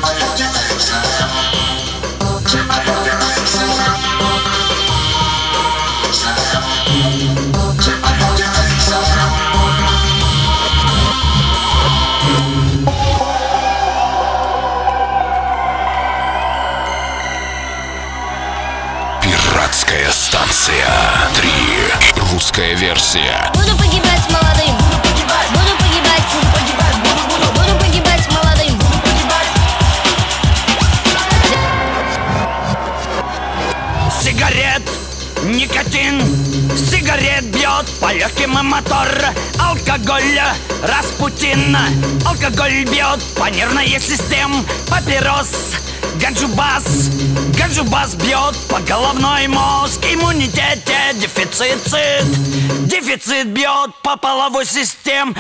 Пиратская станция 3. Русская версия. Буду погибать молодым. Буду погибать. Буду погибать молодым. Сигарет, никотин, сигарет бьет по легким мотор. Алкоголь, Распутин, алкоголь бьет по нервной системе. Папирос, ганджубас, ганджубас бьет по головной мозг. Иммунитете дефицит, дефицит бьет по половой системе.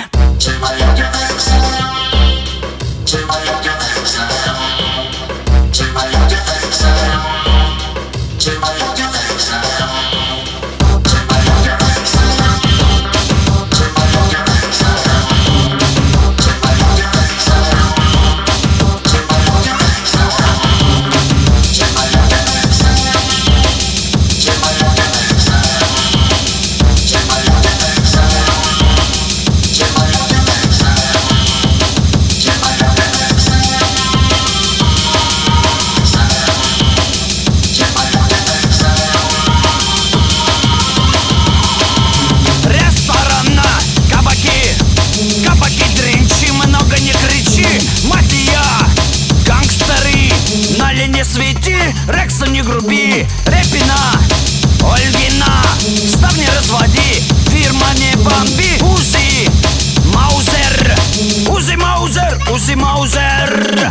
Рекса не груби, Репина, Ольгина, став не разводи, фирма не бомби. Узи, Маузер, Узи, Маузер, Узи, Маузер.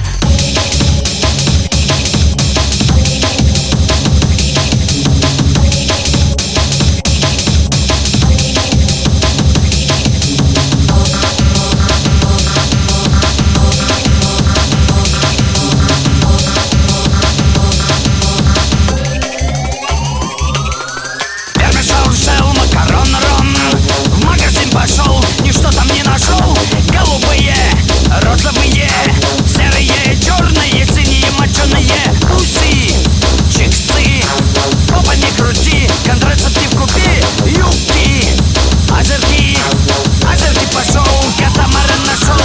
Пошел, ничто там не нашел. Голубые, розовые, серые, черные, синие, моченые. Уси, чиксы, попа не крути, контрацептив купи. Юбки, озерки, озерки пошел, катамаран нашел.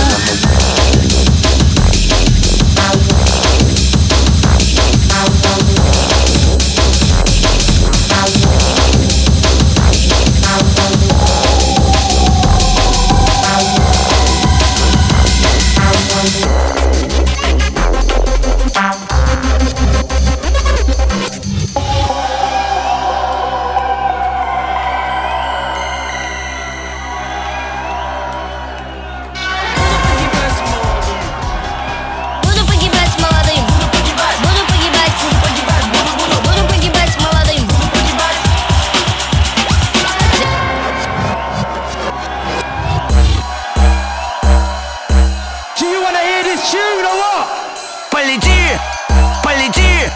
Полети, полети.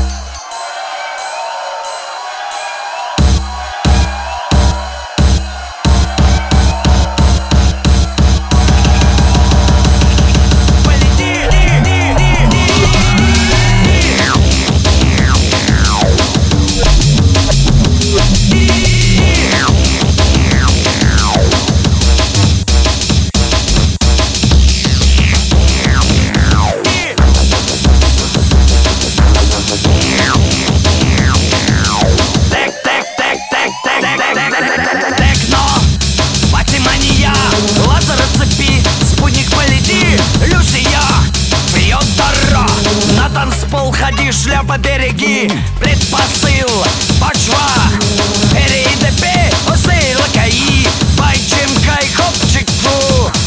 Ходи, шляпа, береги, предпосыл, почва, РИДП, осей, лакаи, байчем, кай, хопчик, фу.